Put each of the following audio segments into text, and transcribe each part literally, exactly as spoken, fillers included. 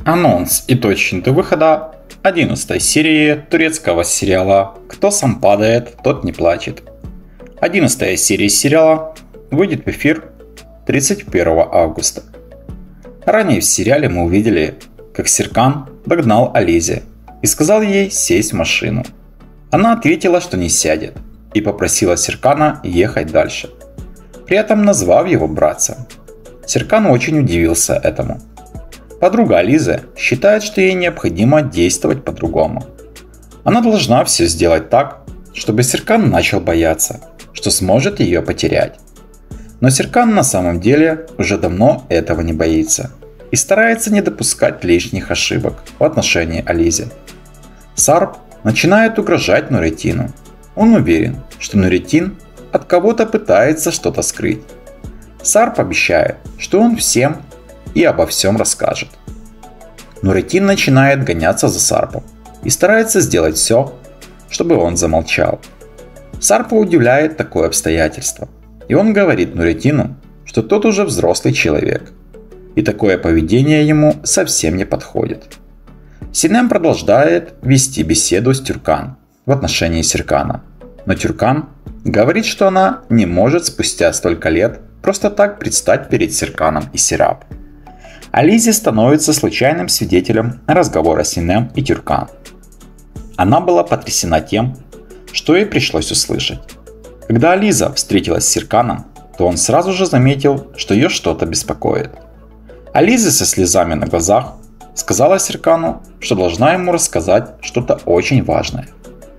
Анонс и точный до выхода одиннадцатой серии турецкого сериала «Кто сам падает, тот не плачет». одиннадцатая серия сериала выйдет в эфир тридцать первого августа. Ранее в сериале мы увидели, как Серкан догнал Ализе и сказал ей сесть в машину. Она ответила, что не сядет, и попросила Серкана ехать дальше, при этом назвав его братцем. Серкан очень удивился этому. Подруга Ализы считает, что ей необходимо действовать по-другому. Она должна все сделать так, чтобы Серкан начал бояться, что сможет ее потерять. Но Серкан на самом деле уже давно этого не боится и старается не допускать лишних ошибок в отношении Ализе. Сарп начинает угрожать Нуретину. Он уверен, что Нуретин от кого-то пытается что-то скрыть. Сарп обещает, что он всем и обо всем расскажет. Нуретин начинает гоняться за Сарпом и старается сделать все, чтобы он замолчал. Сарпа удивляет такое обстоятельство, и он говорит Нуретину, что тот уже взрослый человек, и такое поведение ему совсем не подходит. Синем продолжает вести беседу с Тюркан в отношении Серкана, но Тюркан говорит, что она не может спустя столько лет просто так предстать перед Серканом и Серап. Ализе становится случайным свидетелем разговора Синем и Тюркан. Она была потрясена тем, что ей пришлось услышать. Когда Ализа встретилась с Серканом, то он сразу же заметил, что ее что-то беспокоит. Ализа со слезами на глазах сказала Серкану, что должна ему рассказать что-то очень важное.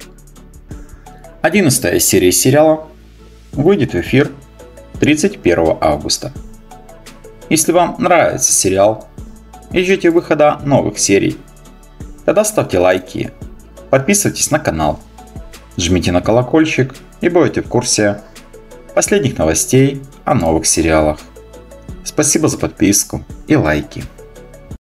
одиннадцатая серия сериала выйдет в эфир тридцать первого августа. Если вам нравится сериал и ждете выхода новых серий, тогда ставьте лайки, подписывайтесь на канал, жмите на колокольчик и будете в курсе последних новостей о новых сериалах. Спасибо за подписку и лайки.